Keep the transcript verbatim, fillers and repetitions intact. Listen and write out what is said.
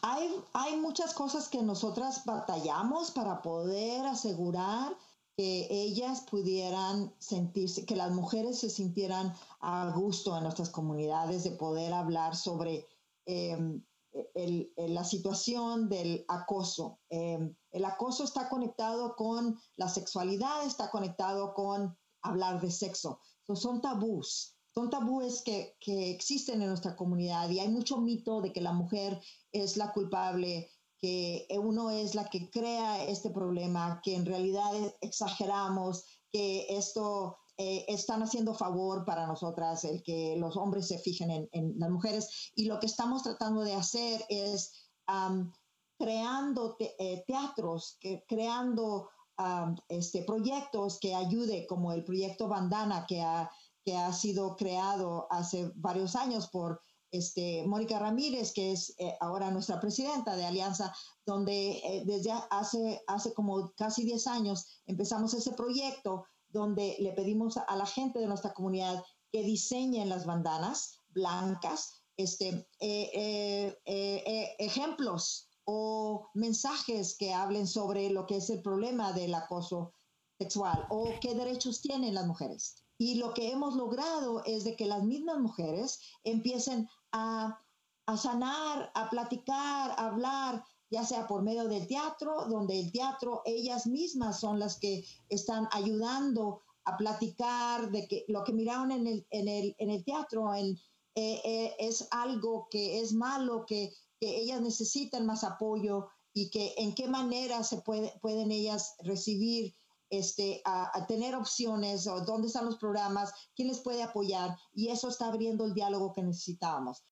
Hay, hay muchas cosas que nosotras batallamos para poder asegurar que ellas pudieran sentirse, que las mujeres se sintieran a gusto en nuestras comunidades de poder hablar sobre eh, el, el, la situación del acoso. Eh, el acoso está conectado con la sexualidad, está conectado con hablar de sexo. So, son tabús. Son tabúes que, que existen en nuestra comunidad y hay mucho mito de que la mujer es la culpable, que uno es la que crea este problema, que en realidad exageramos, que esto eh, están haciendo favor para nosotras, el que los hombres se fijen en, en las mujeres. Y lo que estamos tratando de hacer es um, creando te, eh, teatros, que, creando um, este, proyectos que ayude, como el proyecto Bandana, que ha, que ha sido creado hace varios años por Este, Mónica Ramírez, que es eh, ahora nuestra presidenta de Alianza, donde eh, desde hace, hace como casi diez años empezamos ese proyecto donde le pedimos a la gente de nuestra comunidad que diseñen las bandanas blancas, este, eh, eh, eh, eh, ejemplos o mensajes que hablen sobre lo que es el problema del acoso sexual o qué derechos tienen las mujeres. Y lo que hemos logrado es de que las mismas mujeres empiecen a, a sanar, a platicar, a hablar, ya sea por medio del teatro, donde el teatro, ellas mismas son las que están ayudando a platicar de que lo que miraron en el, en el, en el teatro en, eh, eh, es algo que es malo, que, que ellas necesitan más apoyo y que en qué manera se puede, pueden ellas recibir este, a, a tener opciones, o dónde están los programas, quién les puede apoyar, y eso está abriendo el diálogo que necesitábamos.